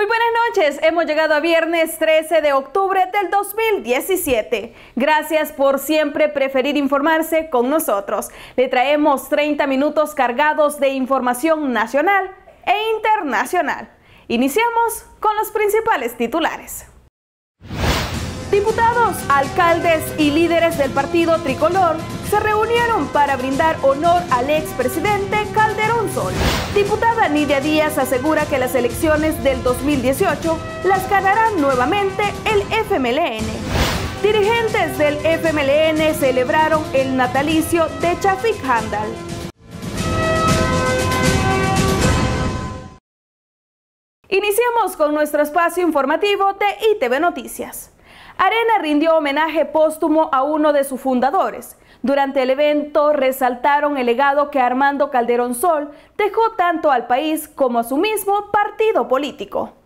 Muy buenas noches, hemos llegado a viernes 13 de octubre del 2017. Gracias por siempre preferir informarse con nosotros. Le traemos 30 minutos cargados de información nacional e internacional. Iniciamos con los principales titulares. Diputados, alcaldes y líderes del partido tricolor se reunieron para brindar honor al expresidente Calderón Sol. Diputada Nidia Díaz asegura que las elecciones del 2018 las ganarán nuevamente el FMLN. Dirigentes del FMLN celebraron el natalicio de Chafik Handal. Iniciamos con nuestro espacio informativo de ITV Noticias. Arena rindió homenaje póstumo a uno de sus fundadores. Durante el evento resaltaron el legado que Armando Calderón Sol dejó tanto al país como a su mismo partido político.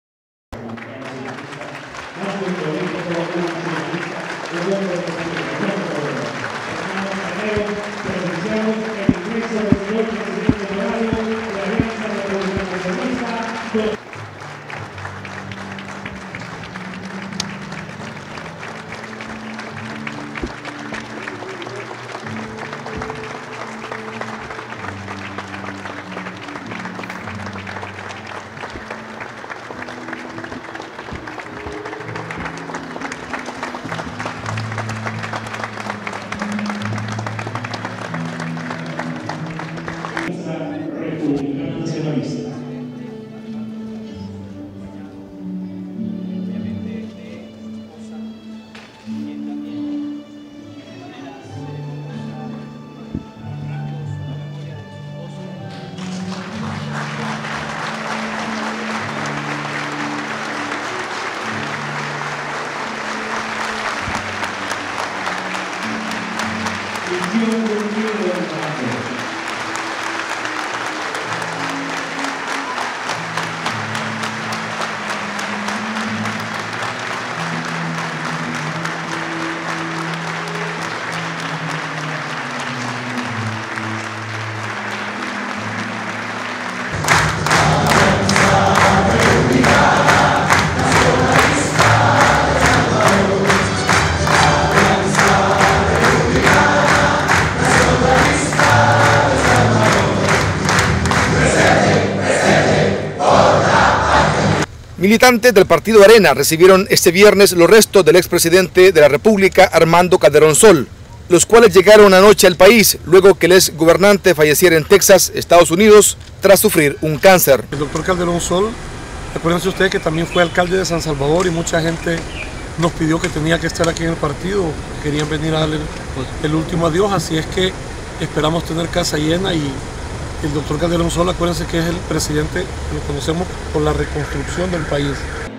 Militantes del partido Arena recibieron este viernes los restos del expresidente de la República, Armando Calderón Sol, los cuales llegaron anoche al país luego que el ex gobernante falleciera en Texas, Estados Unidos, tras sufrir un cáncer. El doctor Calderón Sol, recuérdense ustedes que también fue alcalde de San Salvador y mucha gente nos pidió que tenía que estar aquí en el partido, querían venir a darle el último adiós, así es que esperamos tener casa llena y el doctor Calderón Sol, acuérdense que es el presidente, lo conocemos por la reconstrucción del país.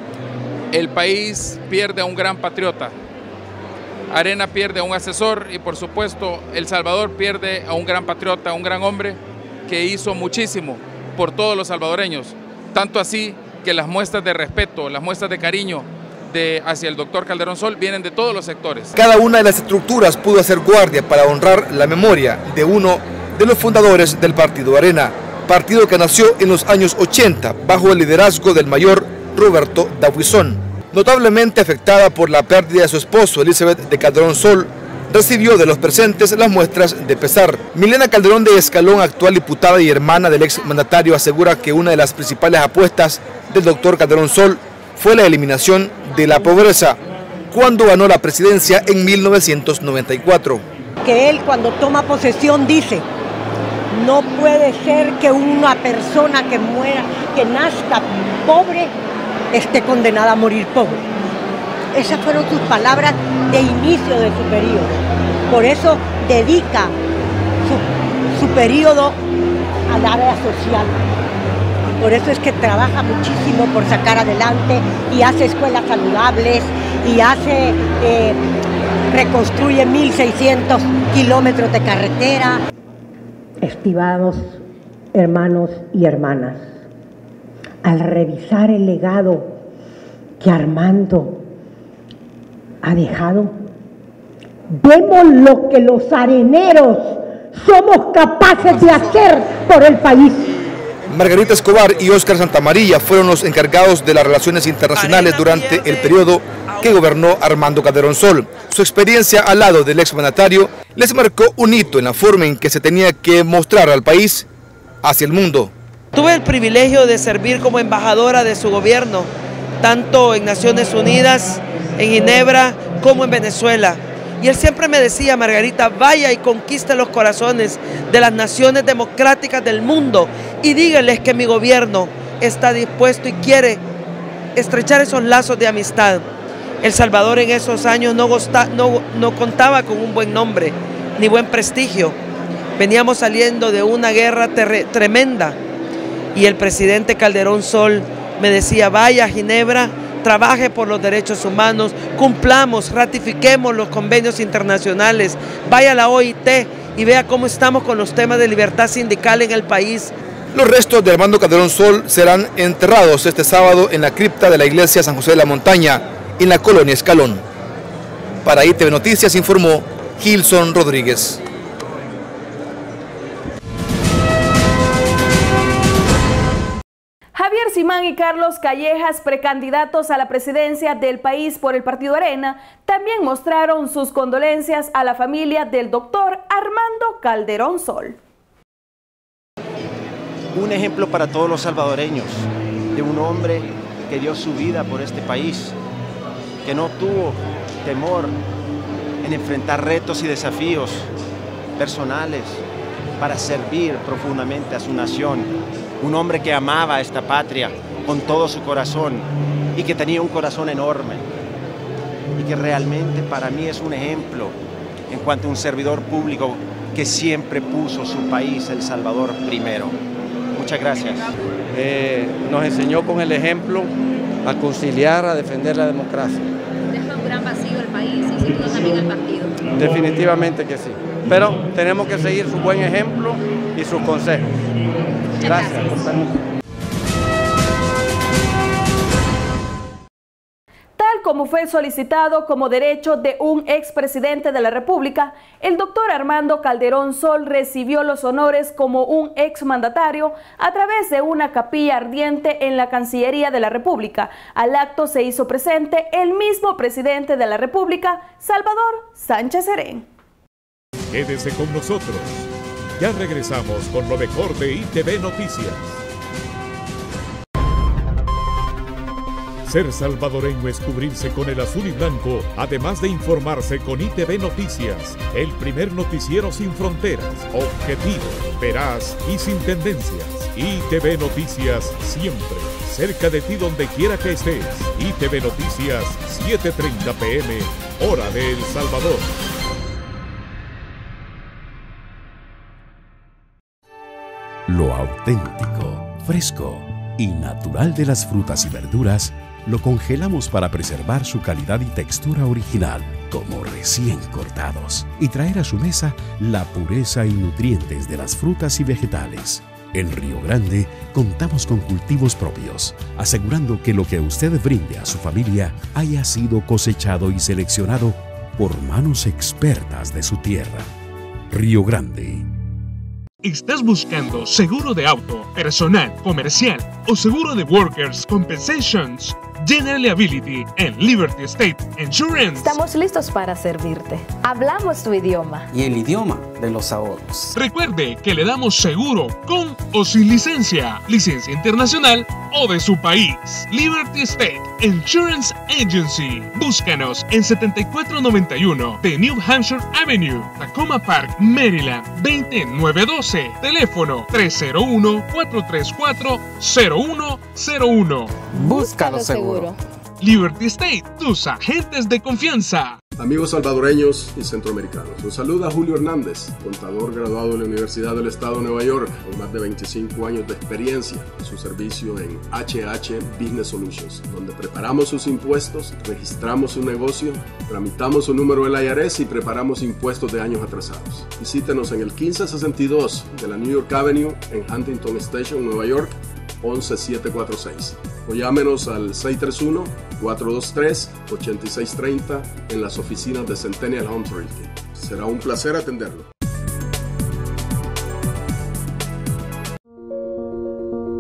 El país pierde a un gran patriota, Arena pierde a un asesor y por supuesto El Salvador pierde a un gran patriota, a un gran hombre que hizo muchísimo por todos los salvadoreños. Tanto así que las muestras de respeto, las muestras de cariño hacia el doctor Calderón Sol vienen de todos los sectores. Cada una de las estructuras pudo hacer guardia para honrar la memoria de uno de los fundadores del partido Arena, partido que nació en los años 80 bajo el liderazgo del mayor Roberto Dabuizón. Notablemente afectada por la pérdida de su esposo Elizabeth de Calderón Sol, recibió de los presentes las muestras de pesar. Milena Calderón de Escalón, actual diputada y hermana del exmandatario, asegura que una de las principales apuestas del doctor Calderón Sol fue la eliminación de la pobreza, cuando ganó la presidencia en 1994. Que él cuando toma posesión dice: no puede ser que una persona que muera, que nazca pobre, esté condenada a morir pobre. Esas fueron sus palabras de inicio de su periodo. Por eso dedica su periodo al área social. Por eso es que trabaja muchísimo por sacar adelante y hace escuelas saludables y reconstruye 1.600 kilómetros de carretera. Estimados hermanos y hermanas, al revisar el legado que Armando ha dejado, vemos lo que los areneros somos capaces de hacer por el país. Margarita Escobar y Óscar Santamaría fueron los encargados de las relaciones internacionales durante el periodo que gobernó Armando Calderón Sol. Su experiencia al lado del exmandatario les marcó un hito en la forma en que se tenía que mostrar al país hacia el mundo. Tuve el privilegio de servir como embajadora de su gobierno, tanto en Naciones Unidas, en Ginebra, como en Venezuela. Y él siempre me decía: Margarita, vaya y conquiste los corazones de las naciones democráticas del mundo y díganles que mi gobierno está dispuesto y quiere estrechar esos lazos de amistad. El Salvador en esos años no contaba con un buen nombre ni buen prestigio. Veníamos saliendo de una guerra tremenda y el presidente Calderón Sol me decía: vaya a Ginebra, trabaje por los derechos humanos, cumplamos, ratifiquemos los convenios internacionales, vaya a la OIT y vea cómo estamos con los temas de libertad sindical en el país. Los restos de Armando Calderón Sol serán enterrados este sábado en la cripta de la iglesia San José de la Montaña, en la colonia Escalón. Para ITV Noticias informó Gilson Rodríguez. Javier Simán y Carlos Callejas, precandidatos a la presidencia del país por el Partido Arena, también mostraron sus condolencias a la familia del doctor Armando Calderón Sol. Un ejemplo para todos los salvadoreños, de un hombre que dio su vida por este país, que no tuvo temor en enfrentar retos y desafíos personales para servir profundamente a su nación. Un hombre que amaba a esta patria con todo su corazón y que tenía un corazón enorme y que realmente para mí es un ejemplo en cuanto a un servidor público que siempre puso su país, El Salvador, primero. Muchas gracias. Nos enseñó con el ejemplo a conciliar, a defender la democracia. Deja un gran vacío el país y sin duda también el partido. Definitivamente que sí. Pero tenemos que seguir su buen ejemplo y sus consejos. Gracias. Tal como fue solicitado como derecho de un expresidente de la República, el doctor Armando Calderón Sol recibió los honores como un exmandatario a través de una capilla ardiente en la Cancillería de la República. Al acto se hizo presente el mismo presidente de la República, Salvador Sánchez Serén. Quédese con nosotros. Ya regresamos con lo mejor de ITV Noticias. Ser salvadoreño es cubrirse con el azul y blanco, además de informarse con ITV Noticias, el primer noticiero sin fronteras, objetivo, veraz y sin tendencias. ITV Noticias siempre, cerca de ti donde quiera que estés. ITV Noticias, 7:30 p.m., hora de El Salvador. Lo auténtico, fresco y natural de las frutas y verduras lo congelamos para preservar su calidad y textura original, como recién cortados, y traer a su mesa la pureza y nutrientes de las frutas y vegetales. En Río Grande contamos con cultivos propios, asegurando que lo que usted brinde a su familia haya sido cosechado y seleccionado por manos expertas de su tierra. Río Grande. ¿Estás buscando seguro de auto, personal, comercial o seguro de Workers' Compensations? General Liability en Liberty State Insurance. Estamos listos para servirte. Hablamos tu idioma. Y el idioma de los ahorros. Recuerde que le damos seguro con o sin licencia internacional o de su país. Liberty State Insurance Agency. Búscanos en 7491 de New Hampshire Avenue, Tacoma Park, Maryland, 20912. Teléfono 301-434-0101. Búscalo seguro. Liberty State, tus agentes de confianza. Amigos salvadoreños y centroamericanos, los saluda Julio Hernández, contador graduado de la Universidad del Estado de Nueva York, con más de 25 años de experiencia en su servicio en HH Business Solutions, donde preparamos sus impuestos, registramos su negocio, tramitamos su número del IRS y preparamos impuestos de años atrasados. Visítenos en el 1562 de la New York Avenue en Huntington Station, Nueva York, 11746, o llámenos al 631-423-8630 en las oficinas de Centennial Homes Realty. Será un placer atenderlo.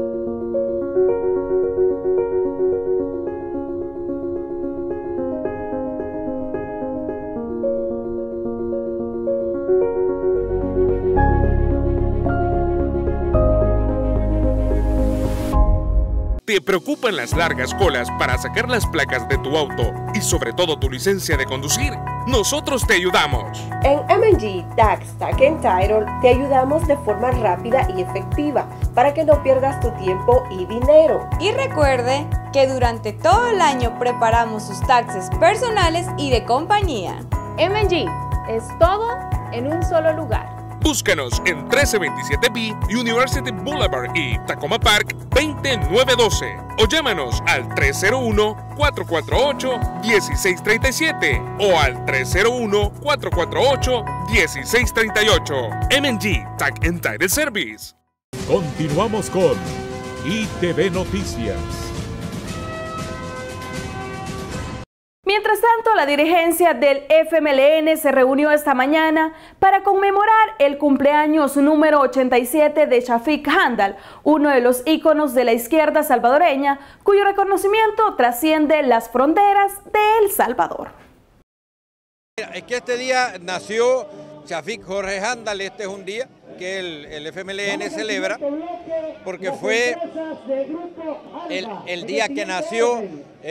¿Te preocupan las largas colas para sacar las placas de tu auto y sobre todo tu licencia de conducir? Nosotros te ayudamos. En M&G Tax, Tag & Title te ayudamos de forma rápida y efectiva para que no pierdas tu tiempo y dinero. Y recuerde que durante todo el año preparamos sus taxes personales y de compañía. M&G es todo en un solo lugar. Búscanos en 1327B University Boulevard y Tacoma Park 20912 o llámanos al 301-448-1637 o al 301-448-1638. M&G Tag & Title Service. Continuamos con ITV Noticias. Mientras tanto, la dirigencia del FMLN se reunió esta mañana para conmemorar el cumpleaños número 87 de Shafiq Handal, uno de los íconos de la izquierda salvadoreña, cuyo reconocimiento trasciende las fronteras de El Salvador. Es que este día nació Shafiq Jorge Handal. Este es un día que el FMLN celebra porque fue el día que nació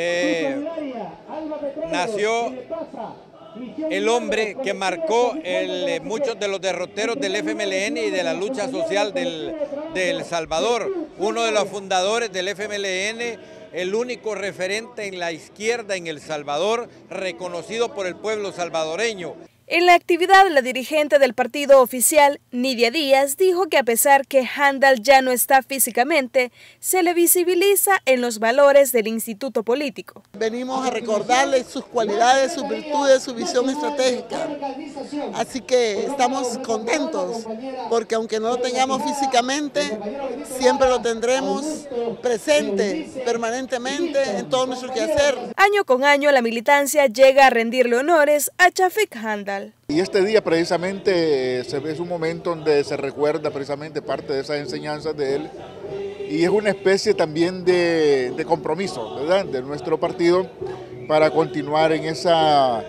el hombre que marcó muchos de los derroteros del FMLN y de la lucha social de El Salvador, uno de los fundadores del FMLN, el único referente en la izquierda en El Salvador, reconocido por el pueblo salvadoreño. En la actividad, la dirigente del partido oficial, Nidia Díaz, dijo que a pesar que Handal ya no está físicamente, se le visibiliza en los valores del instituto político. Venimos a recordarle sus cualidades, sus virtudes, su visión estratégica. Así que estamos contentos, porque aunque no lo tengamos físicamente, siempre lo tendremos presente permanentemente en todo nuestro quehacer. Año con año, la militancia llega a rendirle honores a Shafiq Handal. Y este día precisamente es un momento donde se recuerda precisamente parte de esas enseñanzas de él y es una especie también de compromiso, ¿verdad?, de nuestro partido para continuar en esa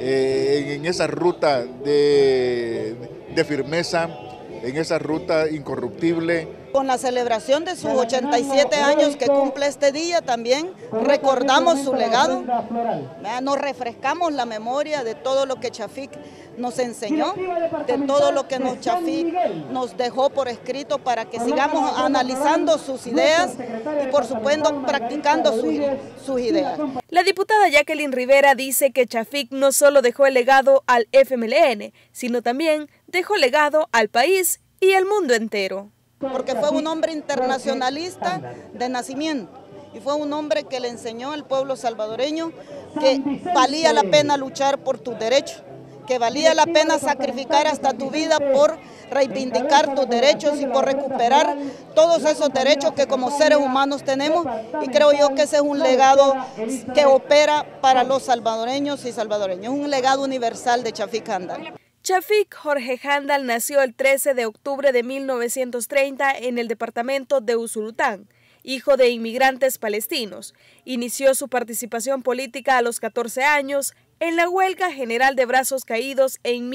ruta de firmeza, en esa ruta incorruptible. Con la celebración de sus 87 años que cumple este día, también recordamos su legado, nos refrescamos la memoria de todo lo que Shafiq nos enseñó, de todo lo que Shafiq nos dejó por escrito para que sigamos analizando sus ideas y por supuesto practicando sus ideas. La diputada Jacqueline Rivera dice que Shafiq no solo dejó el legado al FMLN, sino también dejó legado al país y al mundo entero. Porque fue un hombre internacionalista de nacimiento y fue un hombre que le enseñó al pueblo salvadoreño que valía la pena luchar por tus derechos, que valía la pena sacrificar hasta tu vida por reivindicar tus derechos y por recuperar todos esos derechos que como seres humanos tenemos, y creo yo que ese es un legado que opera para los salvadoreños y salvadoreños, un legado universal de Shafiq Handal. Shafiq Jorge Handal nació el 13 de octubre de 1930 en el departamento de Usulután, hijo de inmigrantes palestinos. Inició su participación política a los 14 años en la huelga general de brazos caídos en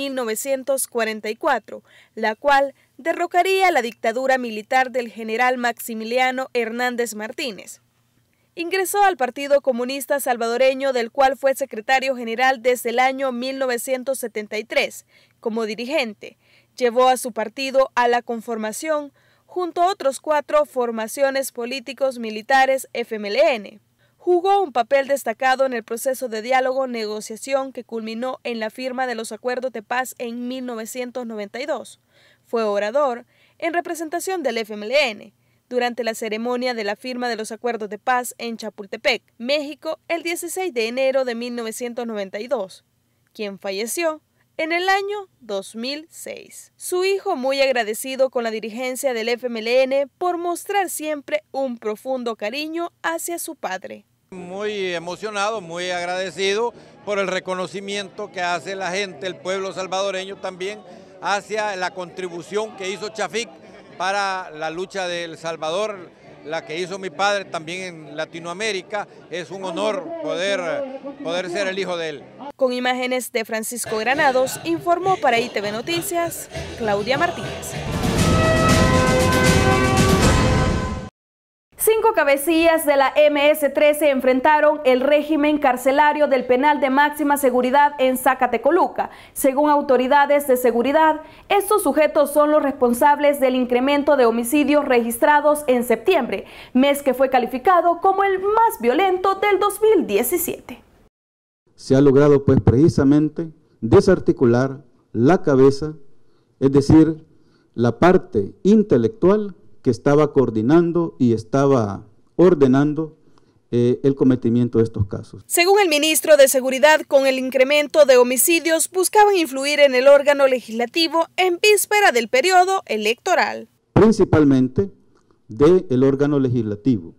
1944, la cual derrocaría la dictadura militar del general Maximiliano Hernández Martínez. Ingresó al Partido Comunista Salvadoreño, del cual fue secretario general desde el año 1973. Como dirigente, llevó a su partido a la conformación junto a otros 4 formaciones políticos militares FMLN. Jugó un papel destacado en el proceso de diálogo-negociación que culminó en la firma de los acuerdos de paz en 1992. Fue orador en representación del FMLN durante la ceremonia de la firma de los acuerdos de paz en Chapultepec, México, el 16 de enero de 1992, quien falleció en el año 2006. Su hijo, muy agradecido con la dirigencia del FMLN por mostrar siempre un profundo cariño hacia su padre. Muy emocionado, muy agradecido por el reconocimiento que hace la gente, el pueblo salvadoreño también, hacia la contribución que hizo Shafiq para la lucha de El Salvador, la que hizo mi padre también en Latinoamérica. Es un honor poder ser el hijo de él. Con imágenes de Francisco Granados, informó para ITV Noticias, Claudia Martínez. 5 5 cabecillas de la MS-13 enfrentaron el régimen carcelario del penal de máxima seguridad en Zacatecoluca. Según autoridades de seguridad, estos sujetos son los responsables del incremento de homicidios registrados en septiembre, mes que fue calificado como el más violento del 2017. Se ha logrado pues precisamente desarticular la cabeza, es decir, la parte intelectual que estaba coordinando y estaba ordenando el cometimiento de estos casos. Según el ministro de Seguridad, con el incremento de homicidios buscaban influir en el órgano legislativo en víspera del periodo electoral. Principalmente del órgano legislativo,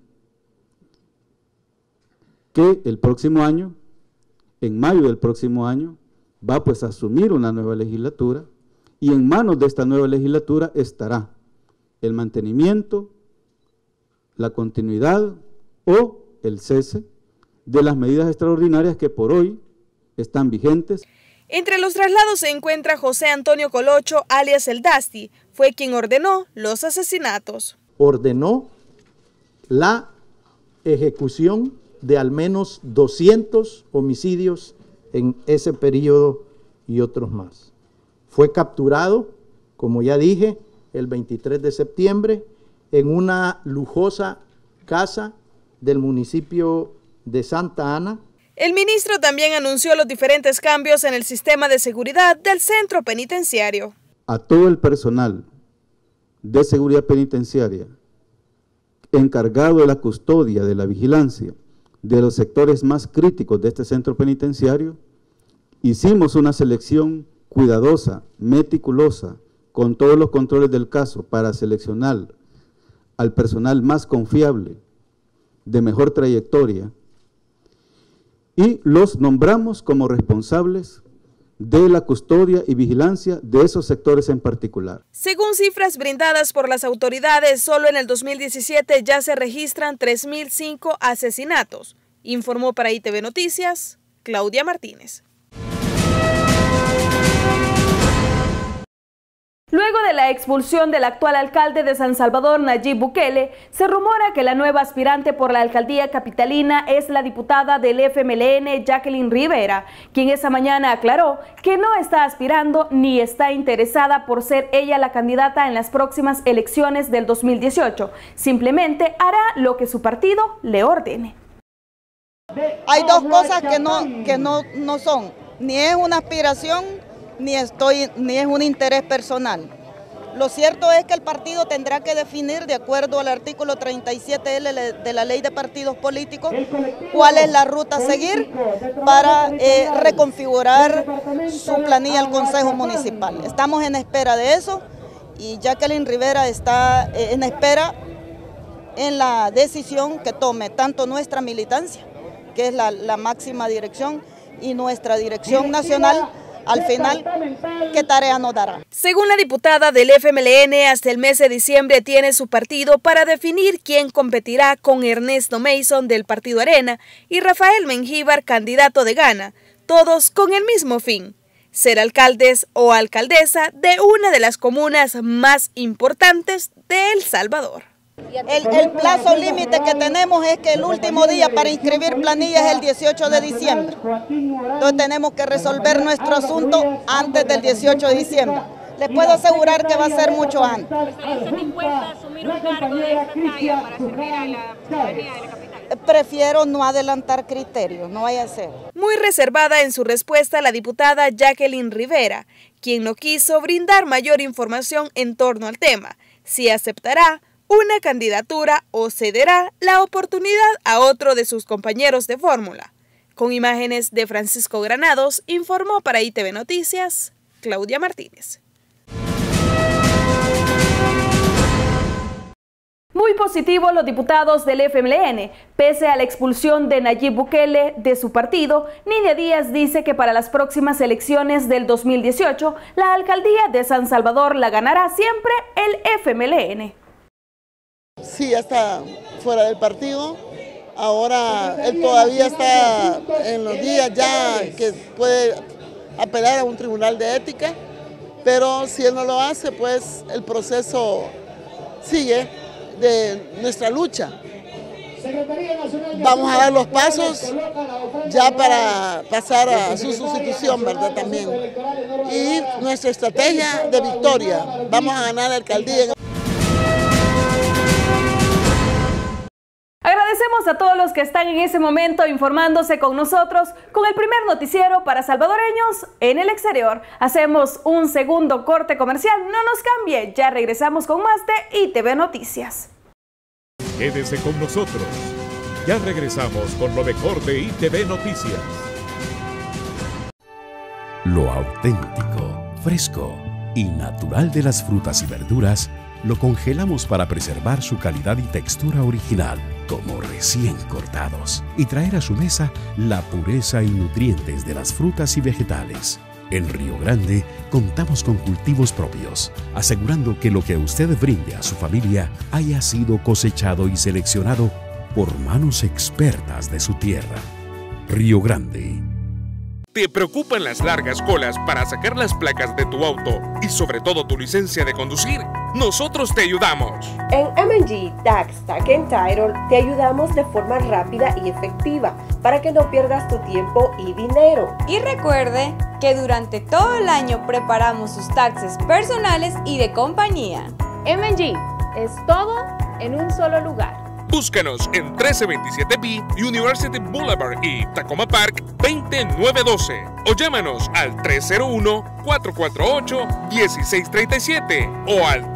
que el próximo año, en mayo del próximo año, va pues a asumir una nueva legislatura, y en manos de esta nueva legislatura estará el mantenimiento, la continuidad o el cese de las medidas extraordinarias que por hoy están vigentes. Entre los traslados se encuentra José Antonio Colocho, alias El Dasti, fue quien ordenó los asesinatos. Ordenó la ejecución de al menos 200 homicidios en ese periodo y otros más. Fue capturado, como ya dije, el 23 de septiembre en una lujosa casa del municipio de Santa Ana. El ministro también anunció los diferentes cambios en el sistema de seguridad del centro penitenciario. A todo el personal de seguridad penitenciaria encargado de la custodia, de la vigilancia de los sectores más críticos de este centro penitenciario, hicimos una selección cuidadosa, meticulosa, con todos los controles del caso para seleccionar al personal más confiable, de mejor trayectoria, y los nombramos como responsables de la custodia y vigilancia de esos sectores en particular. Según cifras brindadas por las autoridades, solo en el 2017 ya se registran 3.005 asesinatos, informó para ITV Noticias, Claudia Martínez. Luego de la expulsión del actual alcalde de San Salvador, Nayib Bukele, se rumora que la nueva aspirante por la alcaldía capitalina es la diputada del FMLN, Jacqueline Rivera, quien esa mañana aclaró que no está aspirando ni está interesada por ser ella la candidata en las próximas elecciones del 2018. Simplemente hará lo que su partido le ordene. Hay dos cosas que no son, ni es una aspiración, ni es un interés personal. Lo cierto es que el partido tendrá que definir, de acuerdo al artículo 37L de la Ley de Partidos Políticos, cuál es la ruta a seguir para reconfigurar su planilla al Consejo Municipal. Estamos en espera de eso y Jacqueline Rivera está en espera en la decisión que tome tanto nuestra militancia, que es la máxima dirección, y nuestra dirección nacional. Al final, ¿qué tarea nos dará? Según la diputada del FMLN, hasta el mes de diciembre tiene su partido para definir quién competirá con Ernesto Mason del Partido Arena y Rafael Mengíbar, candidato de Gana, todos con el mismo fin: ser alcaldes o alcaldesa de una de las comunas más importantes de El Salvador. El plazo límite que tenemos es que el último día para inscribir planillas es el 18 de diciembre. Entonces tenemos que resolver nuestro asunto antes del 18 de diciembre. Les puedo asegurar que va a ser mucho antes. ¿Están dispuestos a asumir un cargo de esta talla para servir a la ciudadanía de la capital? Prefiero no adelantar criterios, no vaya a ser. Muy reservada en su respuesta la diputada Jacqueline Rivera, quien no quiso brindar mayor información en torno al tema, si aceptará una candidatura o cederá la oportunidad a otro de sus compañeros de fórmula. Con imágenes de Francisco Granados, informó para ITV Noticias, Claudia Martínez. Muy positivos los diputados del FMLN. Pese a la expulsión de Nayib Bukele de su partido, Nidia Díaz dice que para las próximas elecciones del 2018, la alcaldía de San Salvador la ganará siempre el FMLN. Sí, ya está fuera del partido. Ahora él todavía está en los días ya que puede apelar a un tribunal de ética, pero si él no lo hace, pues el proceso sigue de nuestra lucha vamos a dar los pasos ya para pasar a su sustitución, ¿verdad? También. Y nuestra estrategia de victoria, vamos a ganar la alcaldía. Agradecemos a todos los que están en ese momento informándose con nosotros con el primer noticiero para salvadoreños en el exterior. Hacemos un segundo corte comercial, no nos cambie, ya regresamos con más de ITV Noticias. Quédese con nosotros, ya regresamos con lo mejor de ITV Noticias. Lo auténtico, fresco y natural de las frutas y verduras lo congelamos para preservar su calidad y textura original, como recién cortados, y traer a su mesa la pureza y nutrientes de las frutas y vegetales. En Río Grande contamos con cultivos propios, asegurando que lo que usted brinde a su familia haya sido cosechado y seleccionado por manos expertas de su tierra. Río Grande. ¿Te preocupan las largas colas para sacar las placas de tu auto y sobre todo tu licencia de conducir? Nosotros te ayudamos. En M&G Tax, Tag and Title te ayudamos de forma rápida y efectiva para que no pierdas tu tiempo y dinero. Y recuerde que durante todo el año preparamos sus taxes personales y de compañía. M&G es todo en un solo lugar. Búscanos en 1327B University Boulevard y Tacoma Park 20912 o llámanos al 301-448-1637 o al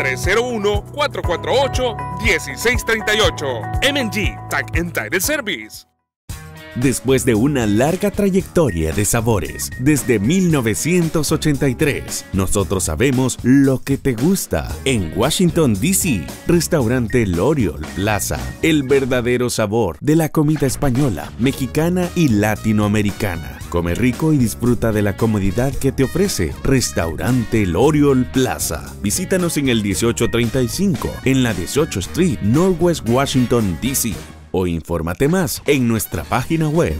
301-448-1638. M&G Tag and Title Service. Después de una larga trayectoria de sabores, desde 1983, nosotros sabemos lo que te gusta. En Washington, D.C., restaurante L'Oriole Plaza, el verdadero sabor de la comida española, mexicana y latinoamericana. Come rico y disfruta de la comodidad que te ofrece Restaurante L'Oriole Plaza. Visítanos en el 1835, en la 18th Street, Northwest Washington, D.C., o infórmate más en nuestra página web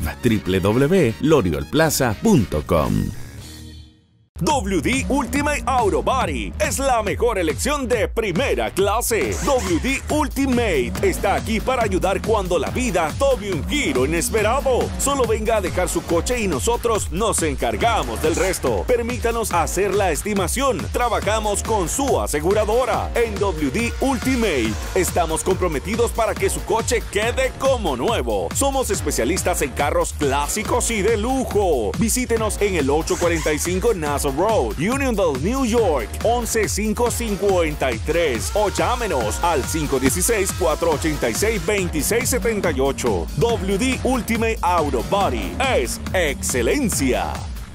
www.lorioleplaza.com. WD Ultimate Auto Body es la mejor elección de primera clase. WD Ultimate está aquí para ayudar cuando la vida tome un giro inesperado. Solo venga a dejar su coche y nosotros nos encargamos del resto. Permítanos hacer la estimación. Trabajamos con su aseguradora. En WD Ultimate estamos comprometidos para que su coche quede como nuevo. Somos especialistas en carros clásicos y de lujo. Visítenos en el 845 Nassau Road, Unionville, New York, 11553 o llámenos al 516-486-2678. WD Ultimate Auto Body es excelencia.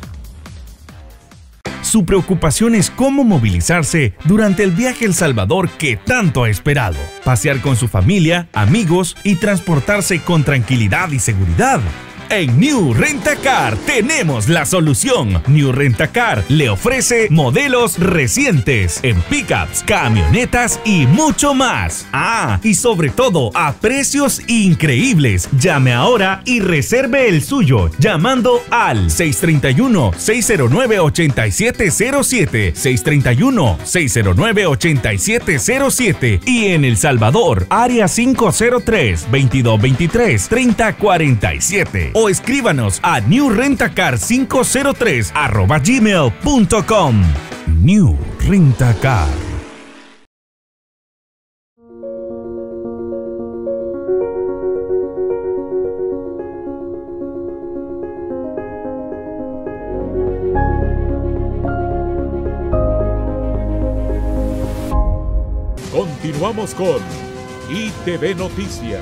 Su preocupación es cómo movilizarse durante el viaje a El Salvador que tanto ha esperado. Pasear con su familia, amigos y transportarse con tranquilidad y seguridad. En New Rent-A-Car tenemos la solución. New Rent-A-Car le ofrece modelos recientes en pickups, camionetas y mucho más. Ah, y sobre todo a precios increíbles. Llame ahora y reserve el suyo llamando al 631-609-8707, 631-609-8707 y en El Salvador, área 503-2223-3047. O escríbanos a newrentacar503@gmail.com. New Rent-A-Car. Continuamos con ITV Noticias.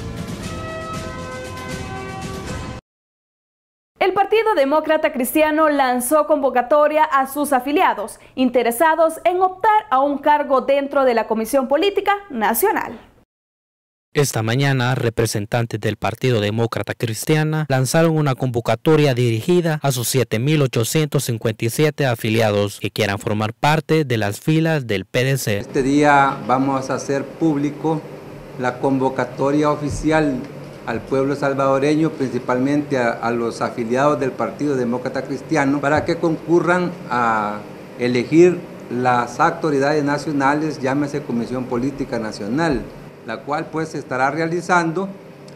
El Partido Demócrata Cristiano lanzó convocatoria a sus afiliados interesados en optar a un cargo dentro de la Comisión Política Nacional. Esta mañana, representantes del Partido Demócrata Cristiano lanzaron una convocatoria dirigida a sus 7.857 afiliados que quieran formar parte de las filas del PDC. Este día vamos a hacer público la convocatoria oficial al pueblo salvadoreño, principalmente a los afiliados del Partido Demócrata Cristiano, para que concurran a elegir las autoridades nacionales, llámese Comisión Política Nacional, la cual pues se estará realizando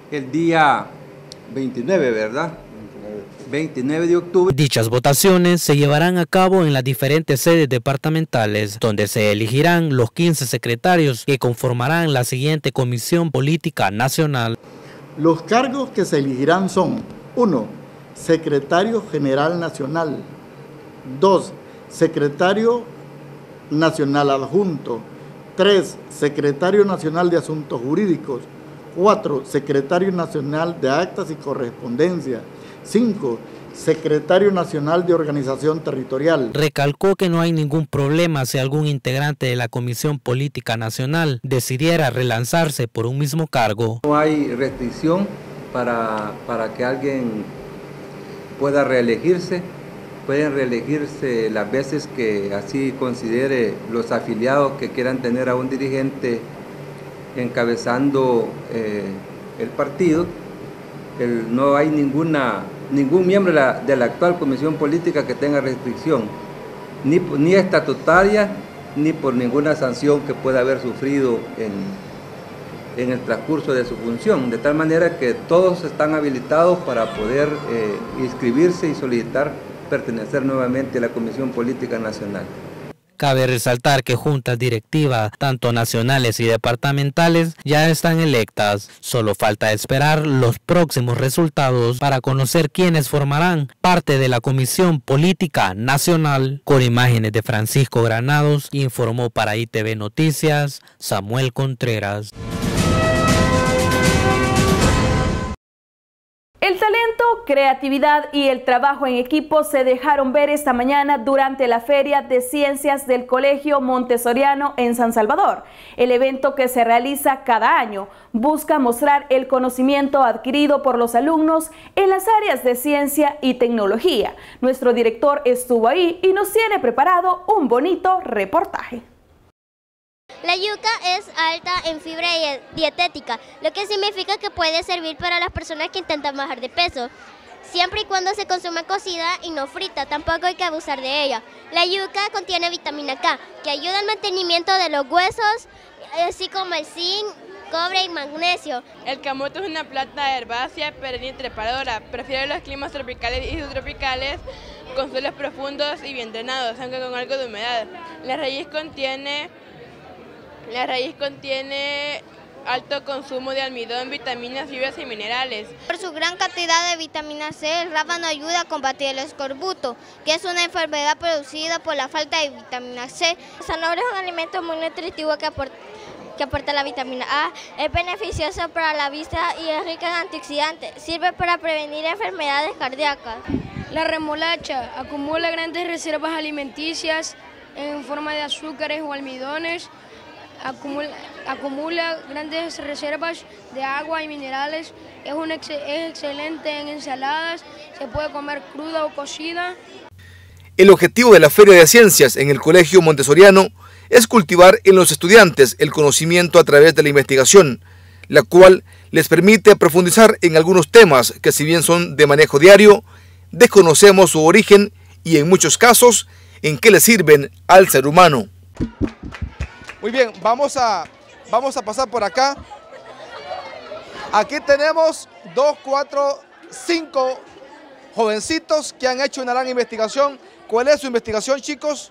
el día 29, ¿verdad? 29 de octubre. Dichas votaciones se llevarán a cabo en las diferentes sedes departamentales, donde se elegirán los 15 secretarios que conformarán la siguiente Comisión Política Nacional. Los cargos que se elegirán son: 1. Secretario General Nacional. 2. Secretario Nacional Adjunto. 3. Secretario Nacional de Asuntos Jurídicos. 4. Secretario Nacional de Actas y Correspondencia. 5. Secretario Nacional de Organización Territorial. Recalcó que no hay ningún problema si algún integrante de la Comisión Política Nacional decidiera relanzarse por un mismo cargo. No hay restricción para que alguien pueda reelegirse. Pueden reelegirse las veces que así considere los afiliados que quieran tener a un dirigente encabezando el partido. No hay ningún miembro de la actual comisión política que tenga restricción, ni estatutaria, ni por ninguna sanción que pueda haber sufrido en el transcurso de su función, de tal manera que todos están habilitados para poder inscribirse y solicitar pertenecer nuevamente a la Comisión Política Nacional. Cabe resaltar que juntas directivas, tanto nacionales y departamentales, ya están electas. Solo falta esperar los próximos resultados para conocer quiénes formarán parte de la Comisión Política Nacional. Con imágenes de Francisco Granados, informó para ITV Noticias, Samuel Contreras. El talento, creatividad y el trabajo en equipo se dejaron ver esta mañana durante la Feria de Ciencias del Colegio Montessoriano en San Salvador. El evento, que se realiza cada año, busca mostrar el conocimiento adquirido por los alumnos en las áreas de ciencia y tecnología. Nuestro director estuvo ahí y nos tiene preparado un bonito reportaje. La yuca es alta en fibra dietética, lo que significa que puede servir para las personas que intentan bajar de peso, siempre y cuando se consuma cocida y no frita. Tampoco hay que abusar de ella. La yuca contiene vitamina K, que ayuda al mantenimiento de los huesos, así como el zinc, cobre y magnesio. El camote es una planta herbácea, perenne y trepadora. Prefiere los climas tropicales y subtropicales, con suelos profundos y bien drenados, aunque con algo de humedad. La raíz contiene alto consumo de almidón, vitaminas, fibras y minerales. Por su gran cantidad de vitamina C, el rábano ayuda a combatir el escorbuto, que es una enfermedad producida por la falta de vitamina C. La zanahoria es un alimento muy nutritivo que aporta la vitamina A. Es beneficioso para la vista y es rica en antioxidantes. Sirve para prevenir enfermedades cardíacas. La remolacha acumula grandes reservas alimenticias en forma de azúcares o almidones. Acumula grandes reservas de agua y minerales, es excelente en ensaladas, se puede comer cruda o cocida. El objetivo de la Feria de Ciencias en el Colegio Montessoriano es cultivar en los estudiantes el conocimiento a través de la investigación, la cual les permite profundizar en algunos temas que, si bien son de manejo diario, desconocemos su origen y en muchos casos en qué le sirven al ser humano. Muy bien, vamos a pasar por acá. Aquí tenemos 2, 4, 5 jovencitos que han hecho una gran investigación. ¿Cuál es su investigación, chicos?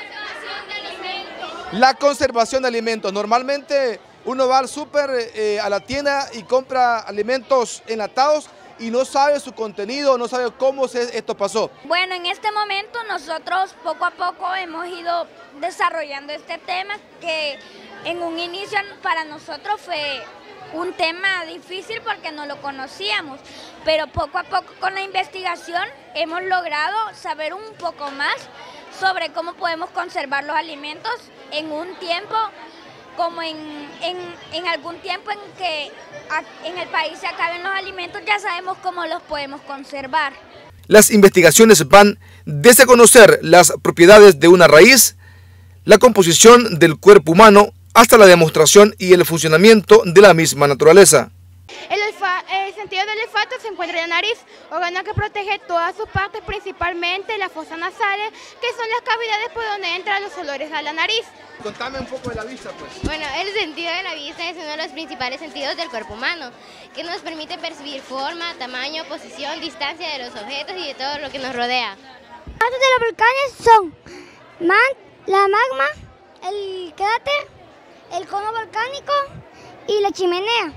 La conservación de alimentos. Normalmente uno va al súper, a la tienda y compra alimentos enlatados y no sabe su contenido, no sabe cómo esto pasó. Bueno, en este momento nosotros poco a poco hemos ido desarrollando este tema que en un inicio para nosotros fue un tema difícil porque no lo conocíamos, pero poco a poco con la investigación hemos logrado saber un poco más sobre cómo podemos conservar los alimentos en un tiempo, como en algún tiempo en que en el país se acaben los alimentos, ya sabemos cómo los podemos conservar. Las investigaciones van desde conocer las propiedades de una raíz, la composición del cuerpo humano, hasta la demostración y el funcionamiento de la misma naturaleza. El olfato El sentido del olfato se encuentra en la nariz, órgano que protege todas sus partes, principalmente las fosas nasales, que son las cavidades por donde entran los olores a la nariz. Contame un poco de la vista, pues. Bueno, el sentido de la vista es uno de los principales sentidos del cuerpo humano, que nos permite percibir forma, tamaño, posición, distancia de los objetos y de todo lo que nos rodea. Los de los volcanes son la magma, el cráter, el cono volcánico y la chimenea.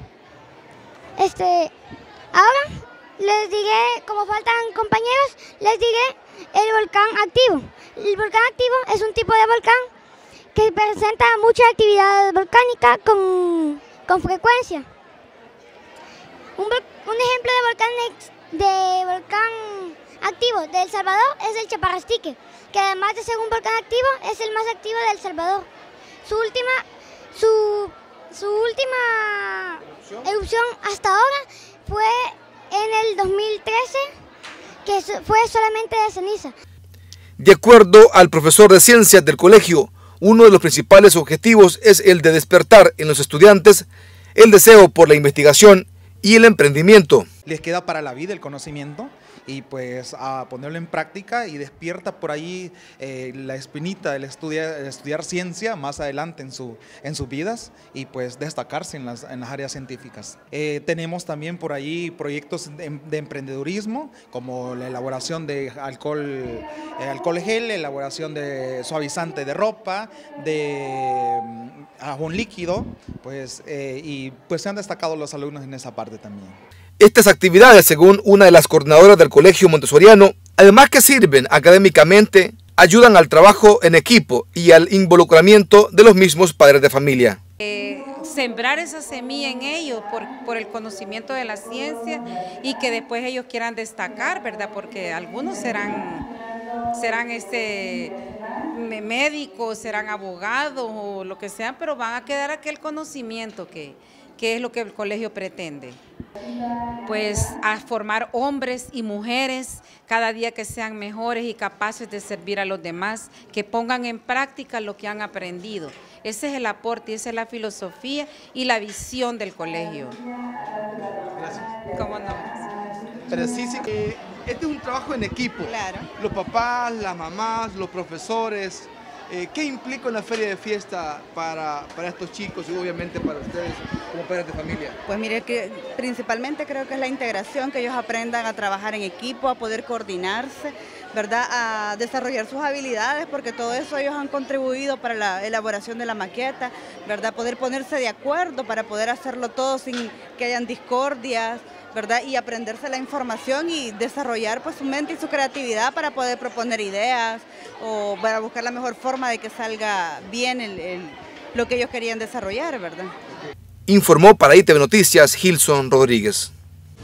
Ahora les diré, como faltan compañeros, les diré el volcán activo. El volcán activo es un tipo de volcán que presenta mucha actividad volcánica con frecuencia. Un ejemplo de volcán activo de El Salvador es el Chaparrastique, que además de ser un volcán activo, es el más activo de El Salvador. Su última erupción hasta ahora fue en el 2013, que fue solamente de ceniza. De acuerdo al profesor de ciencias del colegio, uno de los principales objetivos es el de despertar en los estudiantes el deseo por la investigación y el emprendimiento. Les queda para la vida el conocimiento y pues a ponerlo en práctica y despierta por ahí la espinita del estudiar ciencia más adelante en sus vidas y pues destacarse en las áreas científicas. Tenemos también por ahí proyectos de emprendedurismo como la elaboración de alcohol gel, la elaboración de suavizante de ropa, de jabón líquido, pues, y pues se han destacado los alumnos en esa parte también. Estas actividades, según una de las coordinadoras del Colegio Montessoriano, además que sirven académicamente, ayudan al trabajo en equipo y al involucramiento de los mismos padres de familia. Sembrar esa semilla en ellos por el conocimiento de la ciencia y que después ellos quieran destacar, ¿verdad? Porque algunos serán médicos, serán abogados o lo que sea, pero van a quedar aquel conocimiento que es lo que el colegio pretende. Pues a formar hombres y mujeres cada día que sean mejores y capaces de servir a los demás, que pongan en práctica lo que han aprendido. Ese es el aporte, esa es la filosofía y la visión del colegio. Gracias. ¿Cómo no? Pero sí, este es un trabajo en equipo. Claro. Los papás, las mamás, los profesores. ¿Qué implica una feria de fiesta para estos chicos y obviamente para ustedes como padres de familia? Pues mire, que principalmente creo que es la integración, que ellos aprendan a trabajar en equipo, a poder coordinarse, ¿verdad? A desarrollar sus habilidades, porque todo eso ellos han contribuido para la elaboración de la maqueta, ¿verdad? Poder ponerse de acuerdo para poder hacerlo todo sin que hayan discordias, ¿verdad? Y aprenderse la información y desarrollar pues su mente y su creatividad para poder proponer ideas o para buscar la mejor forma de que salga bien lo que ellos querían desarrollar, ¿verdad? Informó para ITV Noticias Gilson Rodríguez.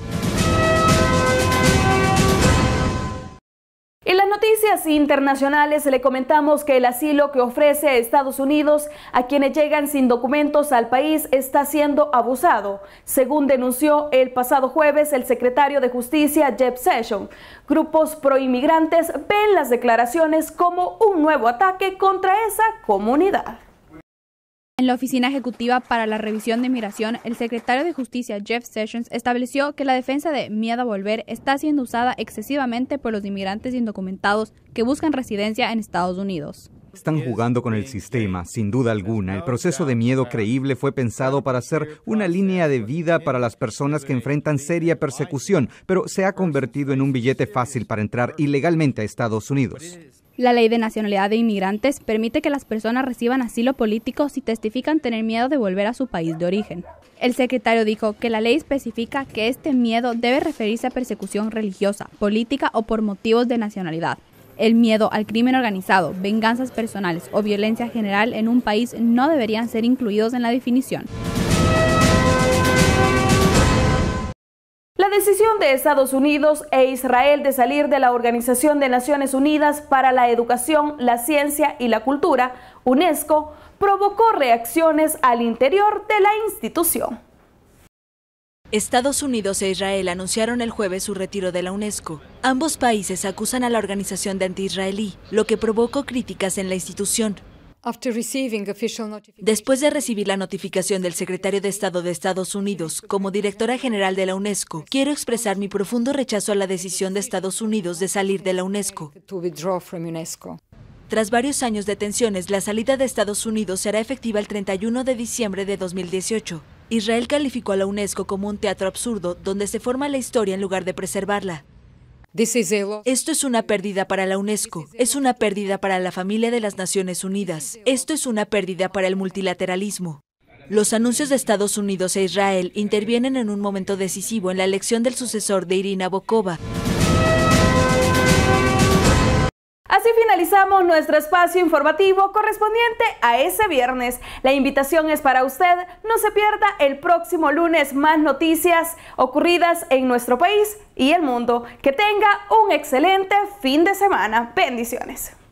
En las noticias internacionales le comentamos que el asilo que ofrece Estados Unidos a quienes llegan sin documentos al país está siendo abusado, según denunció el pasado jueves el secretario de Justicia Jeff Sessions. Grupos proinmigrantes ven las declaraciones como un nuevo ataque contra esa comunidad. En la Oficina Ejecutiva para la Revisión de Inmigración, el secretario de Justicia Jeff Sessions estableció que la defensa de miedo a volver está siendo usada excesivamente por los inmigrantes indocumentados que buscan residencia en Estados Unidos. Están jugando con el sistema, sin duda alguna. El proceso de miedo creíble fue pensado para ser una línea de vida para las personas que enfrentan seria persecución, pero se ha convertido en un billete fácil para entrar ilegalmente a Estados Unidos. La Ley de Nacionalidad de Inmigrantes permite que las personas reciban asilo político si testifican tener miedo de volver a su país de origen. El secretario dijo que la ley especifica que este miedo debe referirse a persecución religiosa, política o por motivos de nacionalidad. El miedo al crimen organizado, venganzas personales o violencia general en un país no deberían ser incluidos en la definición. La decisión de Estados Unidos e Israel de salir de la Organización de Naciones Unidas para la Educación, la Ciencia y la Cultura, UNESCO, provocó reacciones al interior de la institución. Estados Unidos e Israel anunciaron el jueves su retiro de la UNESCO. Ambos países acusan a la organización de anti-israelí, lo que provocó críticas en la institución. Después de recibir la notificación del secretario de Estado de Estados Unidos como directora general de la UNESCO, quiero expresar mi profundo rechazo a la decisión de Estados Unidos de salir de la UNESCO. Tras varios años de tensiones, la salida de Estados Unidos será efectiva el 31 de diciembre de 2018. Israel calificó a la UNESCO como un teatro absurdo donde se forma la historia en lugar de preservarla. Esto es una pérdida para la UNESCO, es una pérdida para la familia de las Naciones Unidas, esto es una pérdida para el multilateralismo. Los anuncios de Estados Unidos e Israel intervienen en un momento decisivo en la elección del sucesor de Irina Bokova. Así finalizamos nuestro espacio informativo correspondiente a ese viernes. La invitación es para usted. No se pierda el próximo lunes más noticias ocurridas en nuestro país y el mundo. Que tenga un excelente fin de semana. Bendiciones.